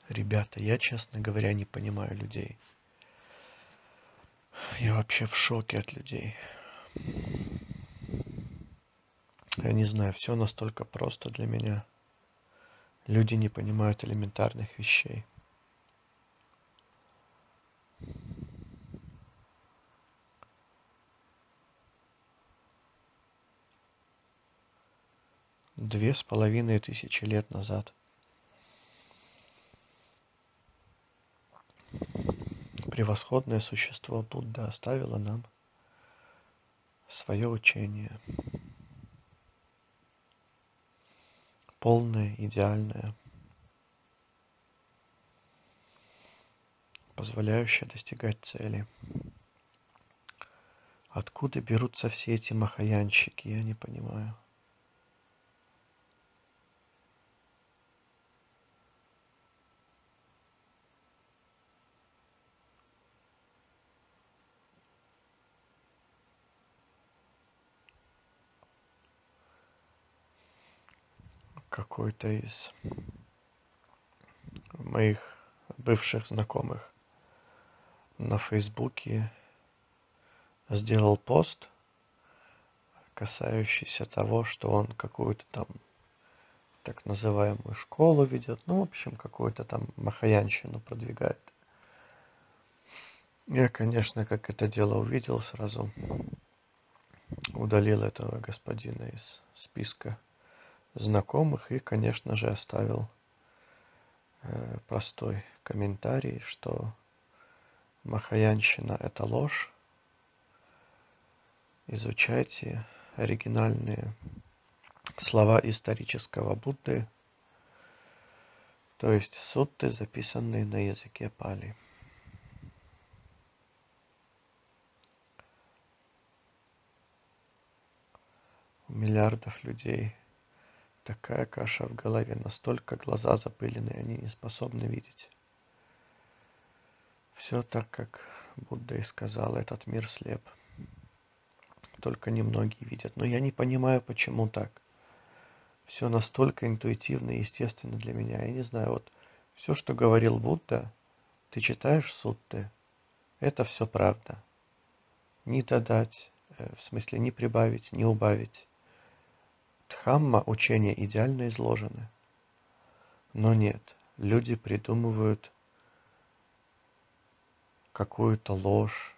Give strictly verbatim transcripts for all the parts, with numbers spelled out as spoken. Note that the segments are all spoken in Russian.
Ребята, я, честно говоря, не понимаю людей. Я вообще в шоке от людей. Я не знаю, все настолько просто для меня. Люди не понимают элементарных вещей. Две с половиной тысячи лет назад превосходное существо Будда оставило нам свое учение. Полное, идеальное, позволяющее достигать цели. Откуда берутся все эти махаянщики, я не понимаю. Какой-то из моих бывших знакомых на Фейсбуке сделал пост, касающийся того, что он какую-то там так называемую школу ведет, ну, в общем, какую-то там махаянщину продвигает. Я, конечно, как это дело увидел, сразу удалил этого господина из списка знакомых и, конечно же, оставил э, простой комментарий, что махаянщина — это ложь. Изучайте оригинальные слова исторического Будды, то есть сутты, записанные на языке пали. У миллиардов людей такая каша в голове, настолько глаза запылены, они не способны видеть. Все так, как Будда и сказал, этот мир слеп. Только немногие видят. Но я не понимаю, почему так. Все настолько интуитивно и естественно для меня. Я не знаю, вот все, что говорил Будда, ты читаешь сутты, это все правда. Ни додать, э, в смысле ни прибавить, ни убавить. Дхамма, учения идеально изложены. Но нет, люди придумывают какую-то ложь,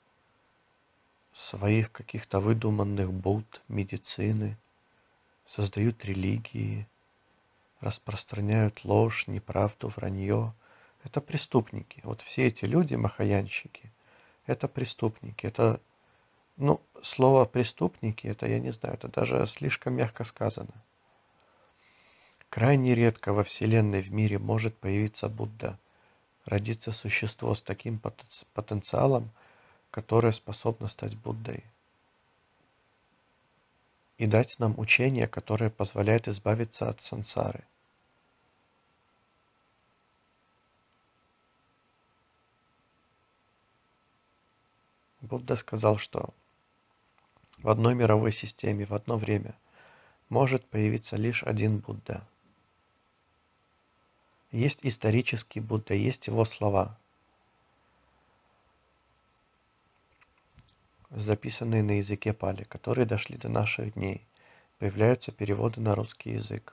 своих каких-то выдуманных Будд, медицины, создают религии, распространяют ложь, неправду, вранье. Это преступники. Вот все эти люди, махаянщики, это преступники. Это, ну, слово преступники, это, я не знаю, это даже слишком мягко сказано. Крайне редко во Вселенной, в мире может появиться Будда, родиться существо с таким потенциалом, которое способно стать Буддой. И дать нам учение, которое позволяет избавиться от сансары. Будда сказал, что в одной мировой системе в одно время может появиться лишь один Будда. Есть исторический Будда, есть его слова, записанные на языке пали, которые дошли до наших дней. Появляются переводы на русский язык.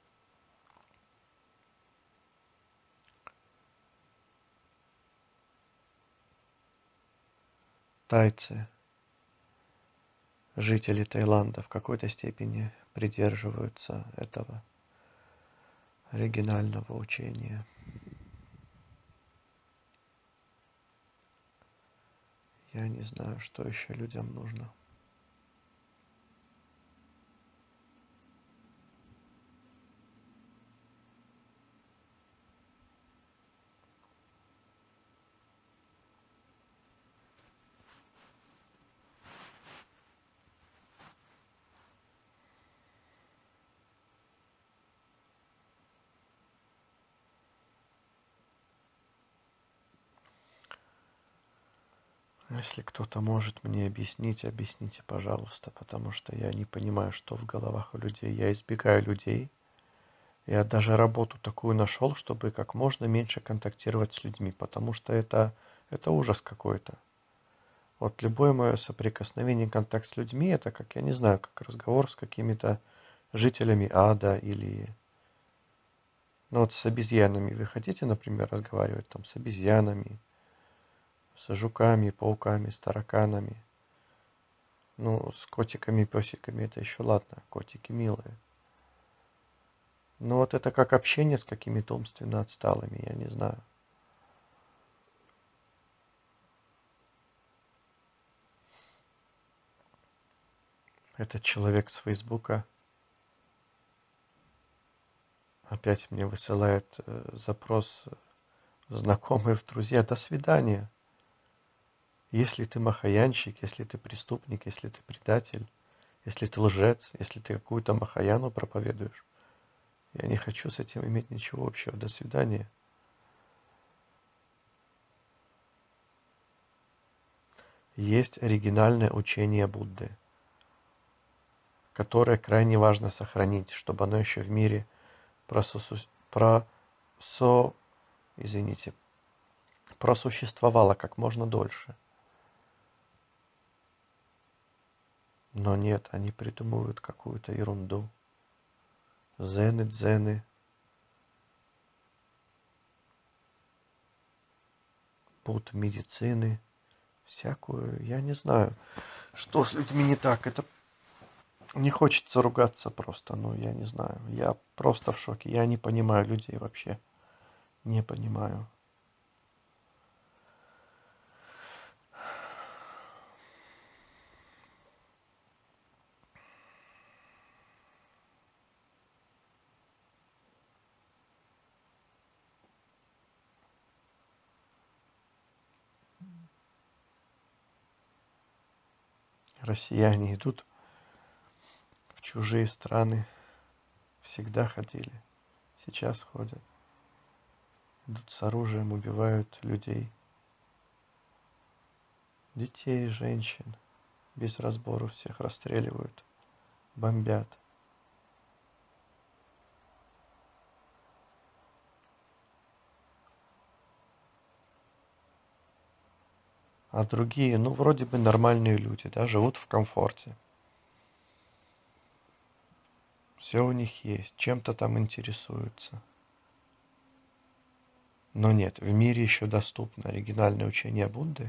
Тайцы, жители Таиланда, в какой-то степени придерживаются этого оригинального учения. Я не знаю, что еще людям нужно. Если кто-то может мне объяснить, объясните, пожалуйста, потому что я не понимаю, что в головах у людей. Я избегаю людей, Я даже работу такую нашел, чтобы как можно меньше контактировать с людьми, потому что это, это ужас какой-то. Вот любое мое соприкосновение, контакт с людьми, это как, я не знаю, как разговор с какими-то жителями ада или... Ну вот с обезьянами вы хотите, например, разговаривать там с обезьянами, с жуками, пауками, с тараканами. Ну, с котиками, песиками это еще ладно, котики милые. Но вот это как общение с какими-то умственно отсталыми, я не знаю. Этот человек с Фейсбука опять мне высылает э, запрос в знакомые, в друзья. До свидания. Если ты махаянщик, если ты преступник, если ты предатель, если ты лжец, если ты какую-то махаяну проповедуешь, я не хочу с этим иметь ничего общего. До свидания. Есть оригинальное учение Будды, которое крайне важно сохранить, чтобы оно еще в мире просу... просо... извините, просуществовало как можно дольше. Но нет, они придумывают какую-то ерунду. Зены, дзены, пут медицины, всякую, я не знаю, что с людьми не так. Это не хочется ругаться просто, ну я не знаю. Я просто в шоке. Я не понимаю людей вообще. Не понимаю. Россияне идут в чужие страны. Всегда ходили. Сейчас ходят. Идут с оружием, убивают людей. Детей, женщин. Без разбору всех расстреливают. Бомбят. А другие, ну, вроде бы нормальные люди, да, живут в комфорте. Все у них есть, чем-то там интересуются. Но нет, в мире еще доступно оригинальное учение Будды.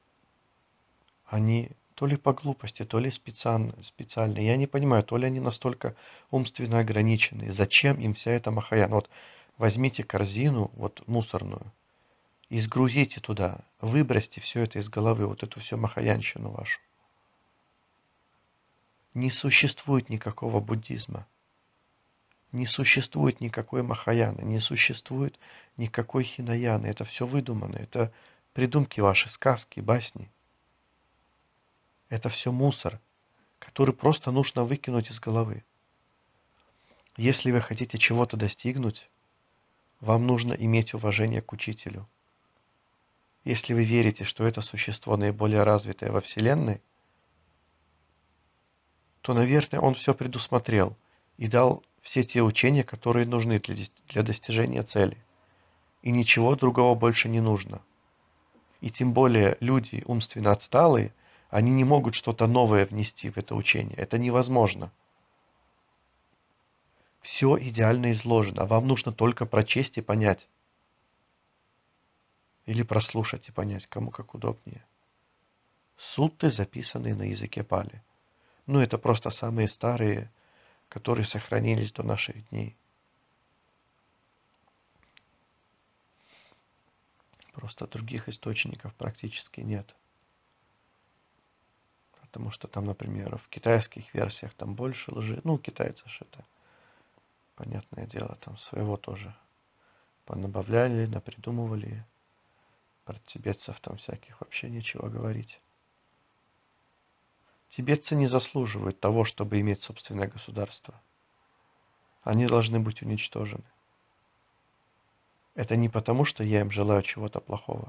Они то ли по глупости, то ли специально, специально. Я не понимаю, то ли они настолько умственно ограничены. Зачем им вся эта махаяна? Вот возьмите корзину, вот мусорную, и сгрузите туда, выбросьте все это из головы, вот эту всю махаянщину вашу. Не существует никакого буддизма. Не существует никакой махаяны, не существует никакой хинаяны. Это все выдумано, это придумки ваши, сказки, басни. Это все мусор, который просто нужно выкинуть из головы. Если вы хотите чего-то достигнуть, вам нужно иметь уважение к учителю. Если вы верите, что это существо наиболее развитое во Вселенной, то, наверное, он все предусмотрел и дал все те учения, которые нужны для, для достижения цели. И ничего другого больше не нужно. И тем более люди умственно отсталые, они не могут что-то новое внести в это учение. Это невозможно. Все идеально изложено, а вам нужно только прочесть и понять. Или прослушать и понять, кому как удобнее. Сутты, записанные на языке пали. Ну, это просто самые старые, которые сохранились до наших дней. Просто других источников практически нет. Потому что там, например, в китайских версиях там больше лжи. Ну, китайцы же это, понятное дело, там своего тоже понабавляли, напридумывали. Про тибетцев там всяких вообще нечего говорить. Тибетцы не заслуживают того, чтобы иметь собственное государство. Они должны быть уничтожены. Это не потому, что я им желаю чего-то плохого.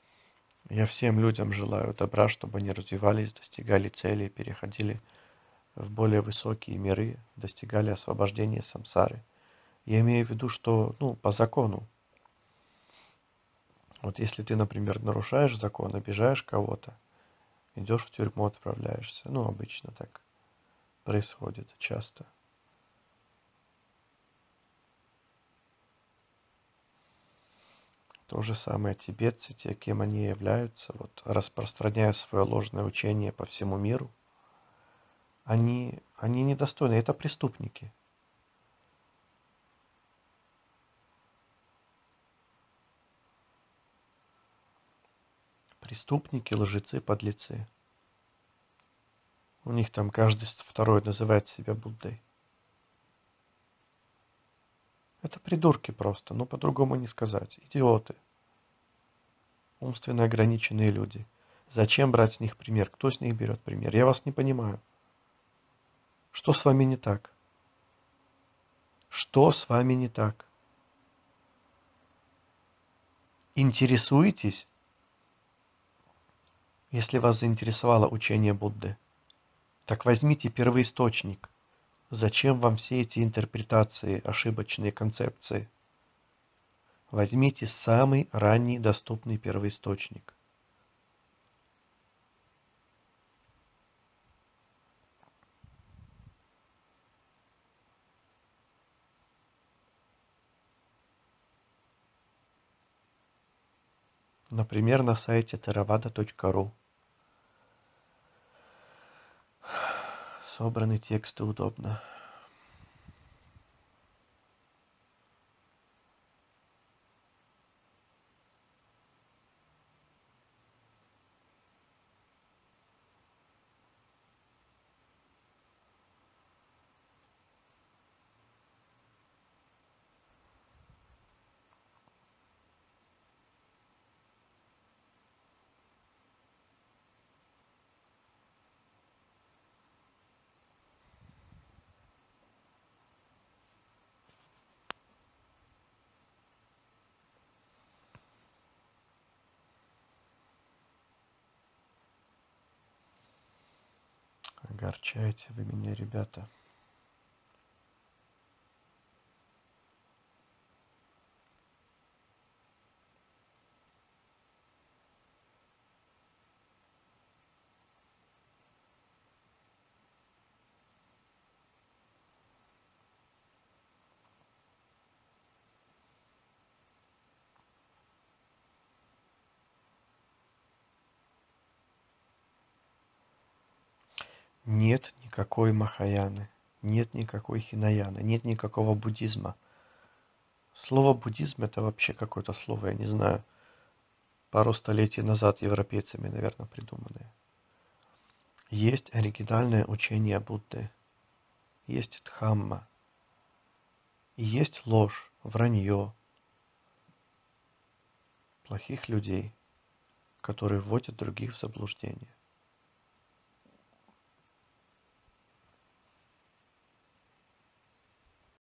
Я всем людям желаю добра, чтобы они развивались, достигали целей, переходили в более высокие миры, достигали освобождения самсары. Я имею в виду, что, ну, по закону. Вот если ты, например, нарушаешь закон, обижаешь кого-то, идешь в тюрьму, отправляешься. Ну, обычно так происходит часто. То же самое тибетцы, те, кем они являются, вот, распространяя свое ложное учение по всему миру, они, они недостойны, это преступники. Преступники, лжецы, подлецы. У них там каждый второй называет себя Буддой. Это придурки просто, ну по-другому не сказать. Идиоты. Умственно ограниченные люди. Зачем брать с них пример? Кто с них берет пример? Я вас не понимаю. Что с вами не так? Что с вами не так? Интересуетесь? Если вас заинтересовало учение Будды, так возьмите первоисточник. Зачем вам все эти интерпретации, ошибочные концепции? Возьмите самый ранний доступный первоисточник. Например, на сайте theravada точка ру. Собраны тексты удобно. Огорчаете вы меня, ребята. Нет никакой Махаяны, нет никакой Хинаяны, нет никакого буддизма. Слово буддизм это вообще какое-то слово, я не знаю, пару столетий назад европейцами, наверное, придуманное. Есть оригинальное учение Будды, есть Дхамма, и есть ложь, вранье, плохих людей, которые вводят других в заблуждение.